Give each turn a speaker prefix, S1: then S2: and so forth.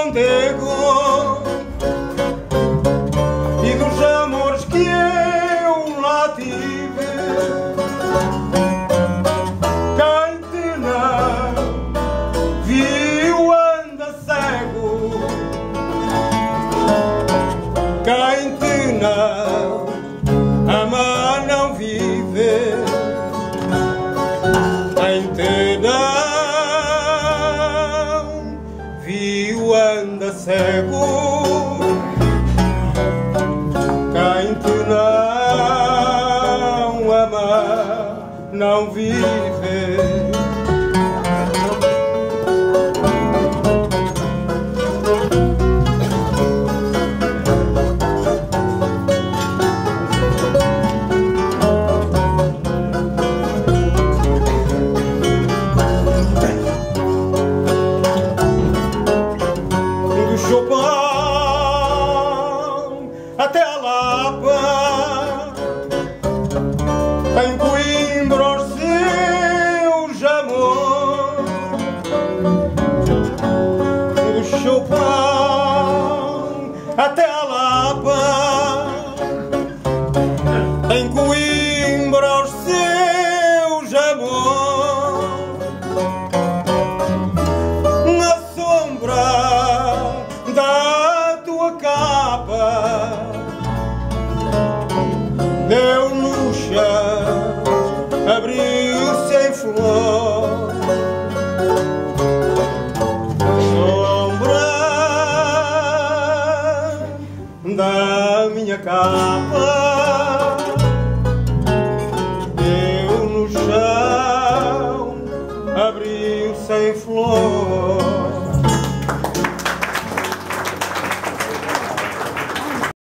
S1: Mondego e dos amores que eu lá tive. Quem te não viu anda cego, quem te não ama não vive, quem te não viu anda cego, quem te não ama não vive. Chopin até a Lapa, em Coimbra os seus amores. Do Chopin até a Lapa, em Coimbra os seus amores.